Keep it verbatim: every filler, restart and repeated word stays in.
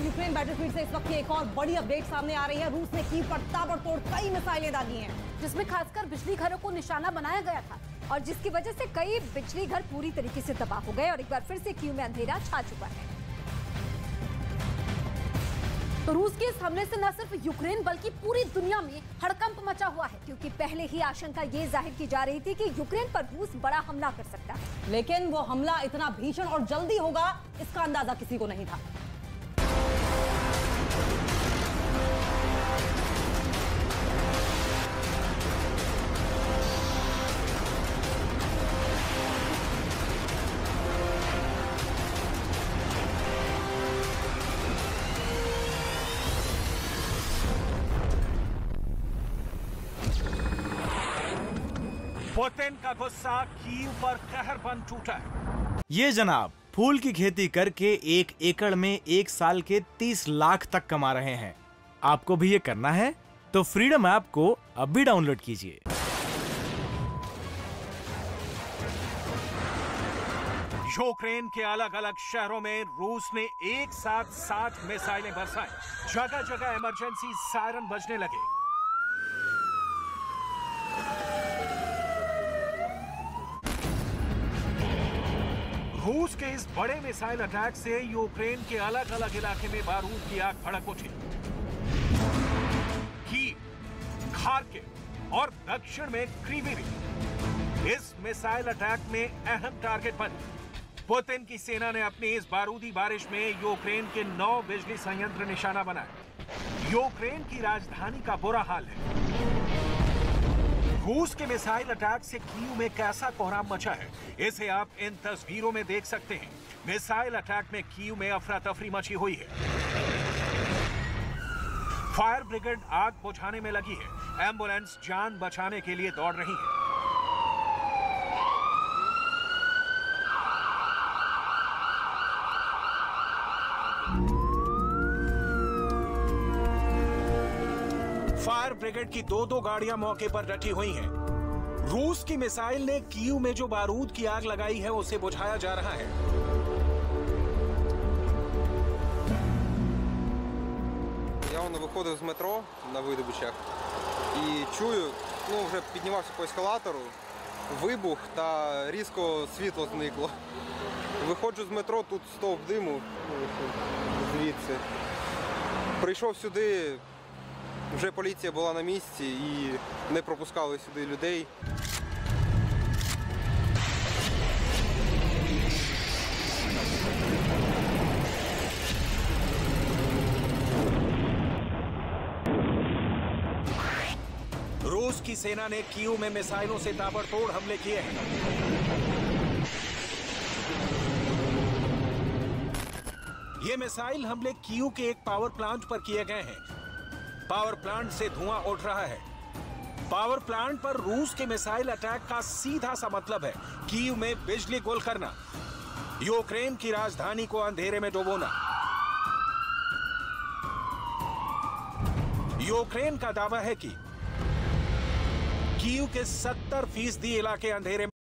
Ukraine battlefield से इस वक्त की एक और बड़ी अपडेट सामने आ रही है। रूस ने कीव पर ताबड़तोड़ कई मिसाइलें दागी हैं, जिसमें खासकर बिजली घरों को निशाना बनाया गया था और जिसकी वजह से कई बिजली घर पूरी तरीके से तबाह हो गए और एक बार फिर से कीव में अंधेरा छा चुका है। तो रूस के इस हमले से न सिर्फ यूक्रेन बल्कि पूरी दुनिया में हड़कंप मचा हुआ है, क्योंकि पहले ही आशंका ये जाहिर की जा रही थी कि यूक्रेन पर रूस बड़ा हमला कर सकता है, लेकिन वो हमला इतना भीषण और जल्दी होगा इसका अंदाजा किसी को नहीं था। पुतिन का गुस्सा कीव पर कहर बन टूटा है। ये जनाब फूल की खेती करके एक एकड़ में एक साल के तीस लाख तक कमा रहे हैं। आपको भी ये करना है तो फ्रीडम ऐप को अब भी डाउनलोड कीजिए। यूक्रेन के अलग अलग शहरों में रूस ने एक साथ सात मिसाइलें बरसाई। जगह जगह इमरजेंसी सायरन बजने लगे। रूस के इस बड़े मिसाइल अटैक से यूक्रेन के अलग अलग इलाके में बारूद की आग भड़क उठी। कीव, खार्किव और दक्षिण में क्रीवी इस मिसाइल अटैक में अहम टारगेट बने। पुतिन की सेना ने अपनी इस बारूदी बारिश में यूक्रेन के नौ बिजली संयंत्र निशाना बनाए। यूक्रेन की राजधानी का बुरा हाल है। रूस के मिसाइल अटैक से कीव में कैसा कोहराम मचा है, इसे आप इन तस्वीरों में देख सकते हैं। मिसाइल अटैक में कीव में अफरा तफरी मची हुई है। फायर ब्रिगेड आग बुझाने में लगी है। एम्बुलेंस जान बचाने के लिए दौड़ रही है। फायर ब्रिगेड की दो दो गाड़ियां मौके पर डटी हुई हैं। रूस की मिसाइल ने कीव में जो बारूद की आग लगाई है उसे बुझाया जा रहा है। Я воно виходив з метро на видобичах і чую, ну вже піднімався по ескалатору, вибух та різко світло зникло. Виходжу з метро, тут стовп диму звідси. Прийшов сюди. Вже поліція була на місці і не пропускали сюди людей. रूस की सेना ने कीव में मिसाइलों से ताबड़तोड़ हमले किए हैं। ये मिसाइल हमले कीव के एक पावर प्लांट पर किए गए हैं। पावर प्लांट से धुआं उठ रहा है। पावर प्लांट पर रूस के मिसाइल अटैक का सीधा सा मतलब है कीव में बिजली गुल करना, यूक्रेन की राजधानी को अंधेरे में डुबोना। यूक्रेन का दावा है कि कीव के सत्तर फीसदी इलाके अंधेरे